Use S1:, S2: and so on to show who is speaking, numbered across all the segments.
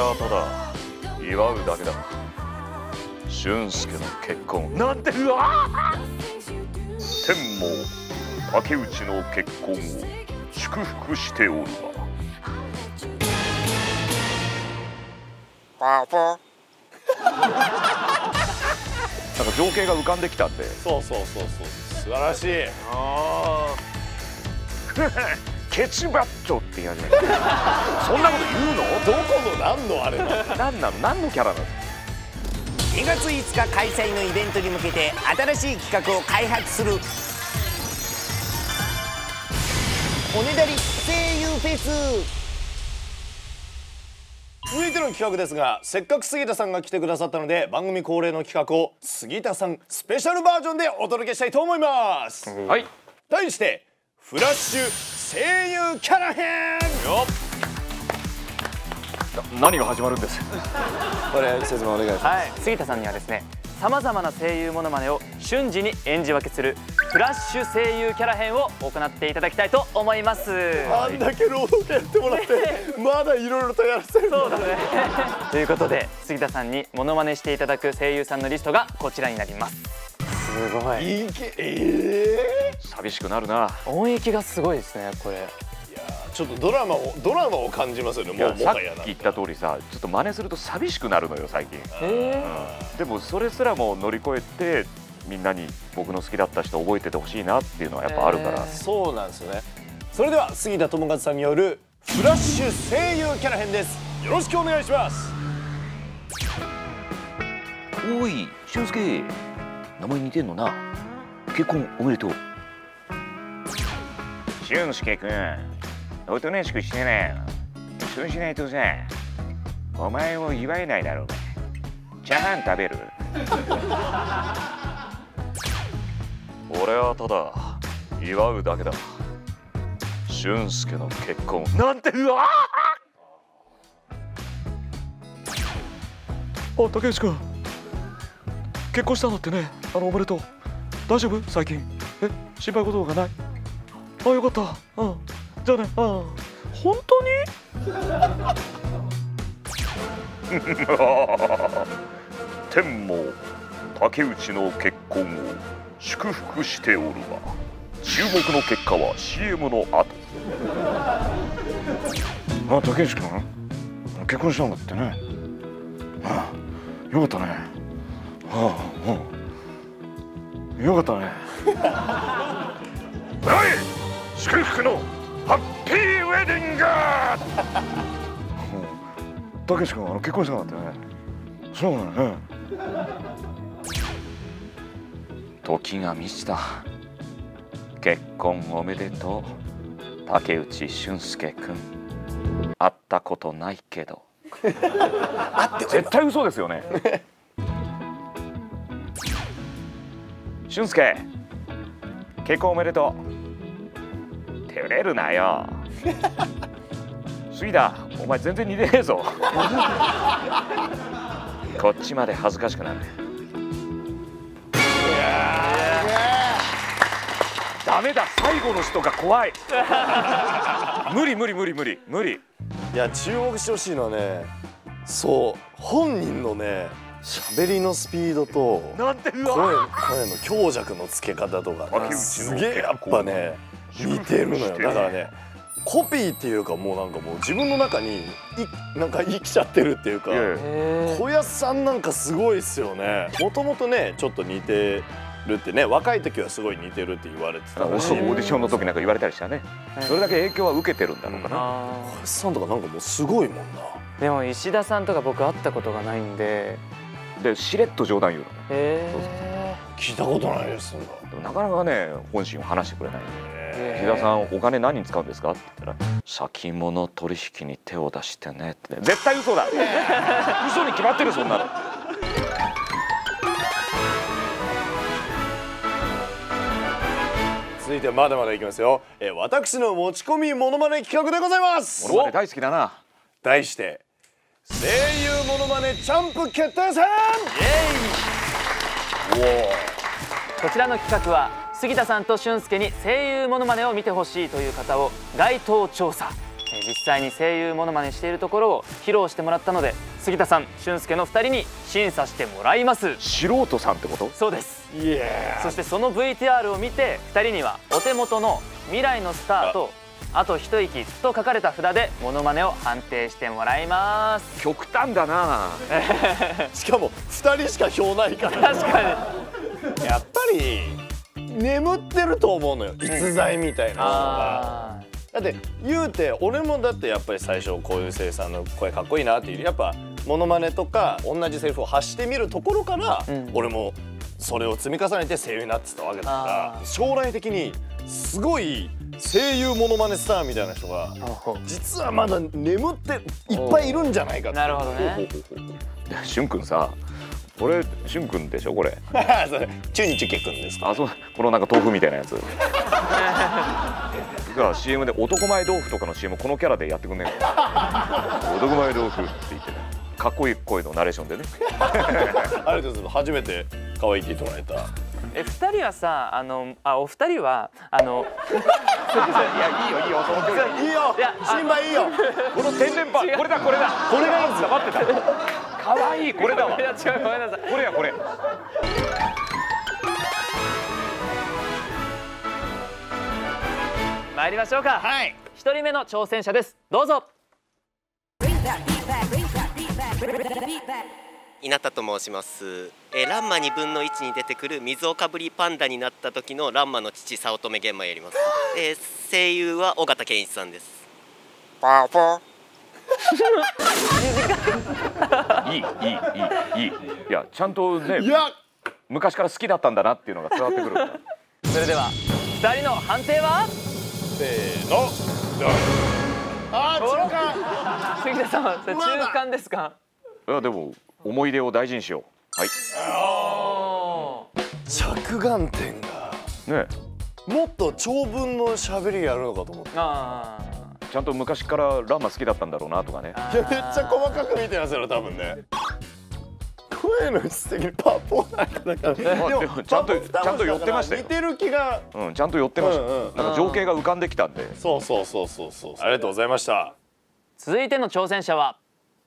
S1: はただ祝うだけだ。俊介の結婚なんて、うわ天も竹内の結婚を祝福しておるわ。パパなんか情景が浮かんできたんで。
S2: そうそうそうそう、素晴らしい。あ
S1: ケチバッチョって言い始めた。そんなこと言うの？
S2: どこの何のあれなの？
S1: 何なの？何のキャラなの
S3: 2月5日開催のイベントに向けて新しい企画を開発するおねだり声優フェス。
S2: 続いての企画ですが、せっかく杉田さんが来てくださったので、番組恒例の企画を杉田さんスペシャルバージョンでお届けしたいと思います。
S1: はい。
S2: 題してフラッシュ声優キャラ編よ。
S1: 何が始まるんです？
S2: これ説明お願いします。
S4: はい、杉田さんにはですね、さまざまな声優モノマネを瞬時に演じ分けするフラッシュ声優キャラ編を行っていただきたいと思います。
S2: あんだけ朗読やってもらってまだいろいろとやらせる。
S4: そうだねということで、杉田さんにモノマネしていただく声優さんのリストがこちらになります。すごい。
S1: 寂しくなるな。
S4: 音域がすごいですね、これ。
S2: ちょっとドラマを感じますよね。もうも
S1: さっ
S2: はやな
S1: き言った通りさ、ちょっと真似すると寂しくなるのよ最近。でもそれすらも乗り越えて、みんなに僕の好きだった人覚えててほしいなっていうのはやっぱあるから。
S2: そうなんですよね。それでは杉田智和さんによるフラッシュ声優キャラ編です。よろしくお願いします。
S5: おい俊介、名前似てんのな。結婚おめでとう。
S1: 俊介くん、おとなしくしてなよ。そうしないとさ、お前を祝えないだろうが。チャーハン食べる？俺はただ祝うだけだ。俊介の結婚なんて、うわ
S6: あ、竹内くん、結婚したんだってね。おめでとう。大丈夫？最近心配事がない？あ、よかった。じゃあね。本当に？
S1: 天も竹内の結婚を祝福しておるわ。注目の結果は CM の後。
S6: あ、竹内くん、結婚したんだってね。よかったね。よかったね。
S1: おい、祝福のハッピーウェディング。
S6: 竹内くん、結婚したんだってね。そうだね。
S1: 時が満ちた。結婚おめでとう、竹内俊介くん。会ったことないけど。絶対嘘ですよね。俊介、結婚おめでとう。照れるなよ。杉田、お前全然似てねえぞ。こっちまで恥ずかしくなる。ダメだ、最後の人が怖い。無理。
S2: いや、注目してほしいのはね、そう本人のね、喋りのスピードと
S1: なんて、声
S2: の強弱のつけ方とかすげえやっぱね似てるのよ。だからね、コピーっていうか、もうなんかもう自分の中になんか生きちゃってるっていうか、小安さんなんかすごいっすよね。もともとねちょっと似てるってね、若い時はすごい似てるって言われてたし、
S1: オーディションの時なんか言われたりしたね。それだけ影響は受けてるんだろうかな。
S2: 小安さんとかなんかもうすごいもんな。
S4: でも石田さんとか僕会ったことがないんで。
S1: で、しれっと冗談言うのね。
S2: 聞いたことないです。
S1: なかなかね、本心を話してくれない。木田さん、お金何に使うんですかって言ったら、先物取引に手を出してねって。絶対嘘だ。嘘に決まってる、そんなの。
S2: 続いてまだまだいきますよ。私の持ち込みモノマネ企画でございます。
S1: モノマネ大好きだな。
S2: 題して声優モノマネチャンプ決定戦。
S4: こちらの企画は杉田さんと俊介に声優モノマネを見てほしいという方を街頭調査。 実際に声優モノマネしているところを披露してもらったので、杉田さん、俊介の2人に審査してもらいます。
S1: 素人さんってこと？
S4: そうです。
S2: いや
S4: そしてその VTR を見て2人にはお手元の未来のスターとあと一息と書かれた札でモノマネを判定してもらいます。
S1: 極端だな。
S2: しかも2人しか票ないから
S4: 確かに
S2: やっぱり眠ってると思うのよ、逸材みたいな人が。だって言うて俺もだってやっぱり最初こういう声優さんの声かっこいいなっていうやっぱモノマネとか同じセリフを発してみるところから、俺もそれを積み重ねて声優になってたわけだから、将来的にすごい声優モノマネスターみたいな人が実はまだ眠っていっぱいいるんじゃないかって。
S4: なるほどね。
S1: しゅんくんさ、これしゅんくんでしょこれ。
S2: それチュンチュケくんですか？
S1: あ、そう、このなんか豆腐みたいなやつ。が CM で男前豆腐とかの CM このキャラでやってくんねえか。男前豆腐って言ってね、かっこいい声のナレーションでね。
S2: ありがとうございます。初めて可愛いって言ってもらえた。
S4: 2人はさ、お二人は
S1: いや、いいよいいよ、その距離
S2: いいよ、心配いいよ。
S1: この天然パン、これだこれだ、これがいいんですよ。待ってた、可愛い、これだわ。
S4: いや違う、ごめんなさい。
S1: これやこれ。
S4: 参りましょうか。
S2: はい。
S4: 1人目の挑戦者です。どうぞ。
S7: 稲田と申します。ランマ2分の1に出てくる水をかぶりパンダになった時のランマの父早乙女玄馬やります。声優は尾形健一さんです。パーパ
S1: ー。いいいや、ちゃんとね、昔から好きだったんだなっていうのが伝わってくる。
S4: それでは2人の判定は？
S2: せーの。あー、中間。
S4: 杉田さんはそれ中間ですか？
S1: いやでも思い出を大事にしよう。はい。
S2: 着眼点が
S1: ね、
S2: もっと長文の喋りやるのかと思って。
S1: ちゃんと昔からランマ好きだったんだろうなとかね。
S2: いや、めっちゃ細かく見てますよ多分ね。声の質的にパポなんかだから。で
S1: もちゃんと寄ってましたよ。
S2: 似てる気が。
S1: うん、ちゃんと寄ってました。なんか情景が浮かんできたんで。
S2: そう。ありがとうございました。
S4: 続いての挑戦者は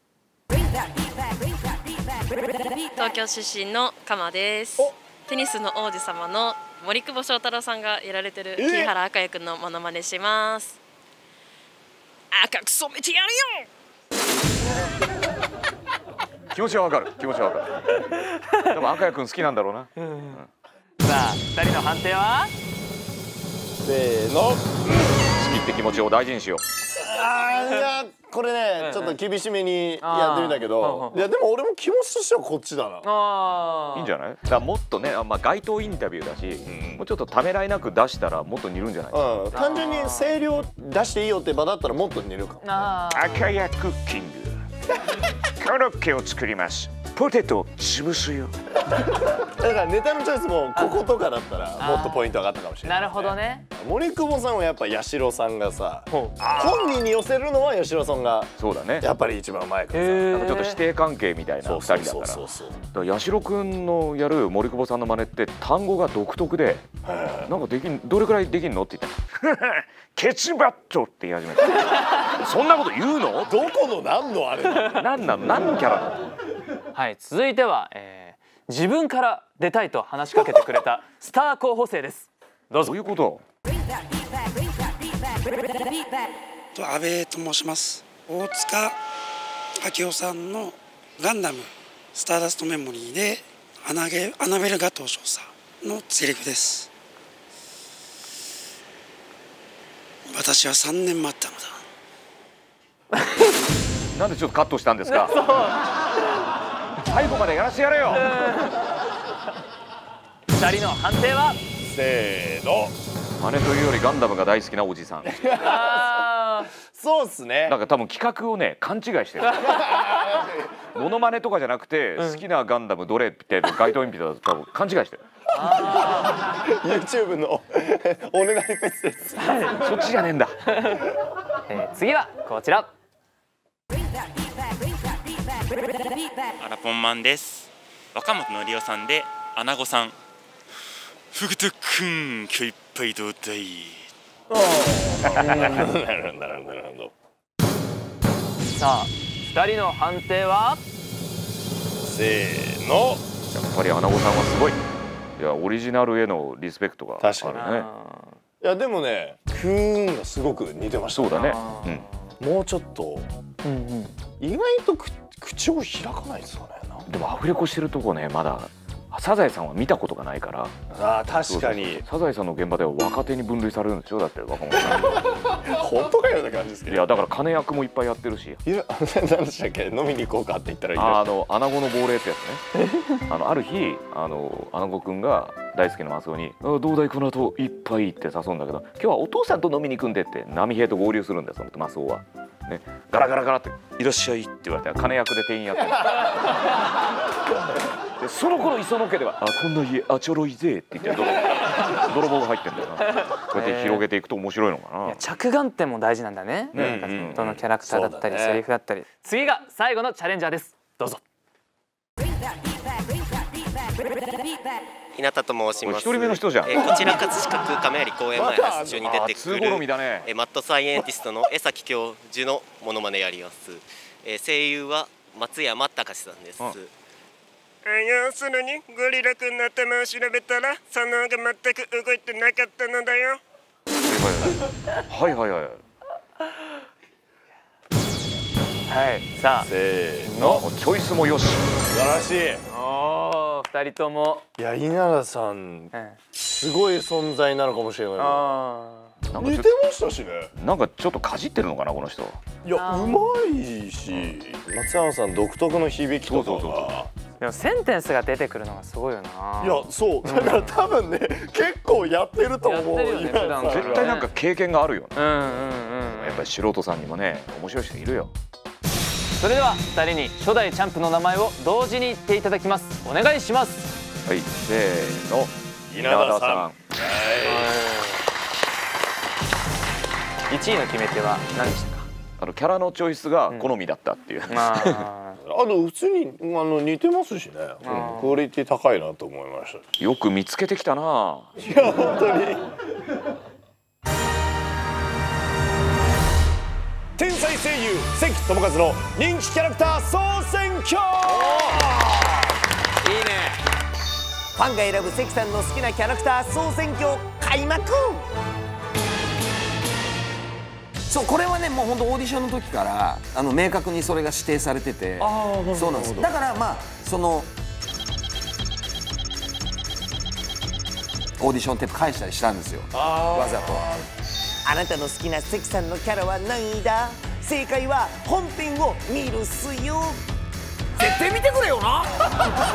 S8: 東京出身の鎌です。テニスの王子様の森久保祥太郎さんがやられてる木原赤也くんのモノマネします。赤く染めてやるよ。
S1: 気持ちはわかる。でも赤谷くん好きなんだろうな。
S4: さあ2人の判定は？
S2: せーの。
S1: 好きって気持ちを大事にしよう。
S2: いや、これね、ちょっと厳しめにやってみたけど、いやでも俺も気持ちとしてはこっちだな。
S1: いいんじゃない？だからもっとね、まあ街頭インタビューだし、もうちょっとためらいなく出したらもっと似るんじゃない？
S2: 単純に声量出していいよって場だったらもっと似るかも。
S1: 赤谷クッキング。コロッケを作ります。ポテト潰すよ。
S2: だからネタのチョイスもこことかだったらもっとポイント上がったかもしれない。
S4: なるほどね。
S2: 森久保さんはやっぱ八代さんがさ、本人に寄せるのは八代さんが
S1: そうだね。
S2: やっぱり一番前からさ、
S1: なんかちょっと師弟関係みたいな2人だから。だから八代くんのやる森久保さんの真似って単語が独特で、なんかどれくらいできんのって言ったらケツバットって言い始めた。そんなこと言うの？
S2: どこの何のあれ？
S1: 何のキャラなの？
S4: はい、続いては、自分から出たいと話しかけてくれたスター候補生です。どうぞ。
S1: どういうこと？
S9: 阿部と申します。大塚明夫さんのガンダムスターダストメモリーでアナベルガトー少佐のセリフです。私は3年待ったのだ。
S1: なんでちょっとカットしたんですか？最後までやらせてやれよ。
S4: 2人の判定は？
S2: せーの。
S1: 真似というよりガンダムが大好きなおじさん。
S2: そうっすね。
S1: なんか多分企画をね勘違いしてる。モノマネとかじゃなくて、好きなガンダムどれって街頭インタビューだと多分勘違いしてる。
S2: YouTube のお願いフェスです。
S1: そっちじゃねえんだ。
S4: 次はこちら。
S10: アラポンマンです。若本のりおさんでアナゴさん。フグタくん今日いっぱいどうだい。
S2: なるほど。
S4: さあ2人の判定は
S2: せーの。
S1: やっぱりアナゴさんはすごい。いやオリジナルへのリスペクトがあるね。
S2: 確かにいやでもね、クーンがすごく似てました。
S1: そうだね。
S2: もうちょっと意外と口を開かないですかね。
S1: でもアフレコしてるとこね、まだサザエさんは見たことがないから。
S2: ああ確かに。
S1: サザエさんの現場では若手に分類されるんでしょ。だって若者さん。
S2: 本当かような感じですけど。
S1: いやだから金役もいっぱいやってるし。
S2: 何でしたっけ、飲みに行こうかって言ったらいい。
S1: アナゴの亡霊ってやつね。ある日アナゴくんが大好きなマスオに「どうだいこの後いっぱい」って誘うんだけど「今日はお父さんと飲みに行くんで」って波平と合流するんだよ、そのマスオは。ね、ガラガラガラって「いらっしゃい」って言われて金役で店員やってる。でその頃磯野家では「こんな家ちょろいぜ」って言って泥棒が入ってんだよな。こうやって広げていくと面白いのかな。
S4: 着眼点も大事なんだね。どのキャラクターだったりセリフだったり。次が最後のチャレンジャーです。どうぞ。
S7: 日向と申します。
S1: 一人目の人じゃん。
S7: こちら葛飾空亀有公園前発中に出てくるマッドサイエンティストの江崎教授のモノマネやります。声優は松山隆さんです。要するにゴリラ君の頭を調べたらそのが全く動いてなかったのだよ。
S1: はいはいはい。
S4: はい、さあ
S1: せーの、チョイスもよし。
S2: 素晴らしい。
S4: 2人とも。
S2: いや稲田さんすごい存在なのかもしれない。似てましたしね。
S1: なんかちょっとかじってるのかなこの人。
S2: いやうまいし、松山さん独特の響きとかが。
S4: でもセンテンスが出てくるのがすごいよな。
S2: いやそうだから多分ね結構やってると思う。
S1: 絶対なんか経験があるよね。やっぱり素人さんにもね面白い人いるよ。
S4: それでは2人に初代チャンプの名前を同時に言っていただきます。お願いします。
S1: はい、せーの、稲田さん。
S4: 1位の決め手は何でしたか？
S1: キャラのチョイスが好みだったっていう。
S2: 普通に似てますしね。クオリティ高いなと思いました。
S1: よく見つけてきたな。
S2: いや本当に。天才声優関智一の人気キャラクター総選挙。
S3: いいね。ファンが選ぶ関さんの好きなキャラクター総選挙開幕。
S11: そうこれはねもう本当オーディションの時から明確にそれが指定されてて、そうなんです。だからまあそのオーディションテープ返したりしたんですよ、わざと。
S3: あなたの好きな関さんのキャラは何だ？正解は本編を見るっすよ。
S11: 絶対見てくれよな。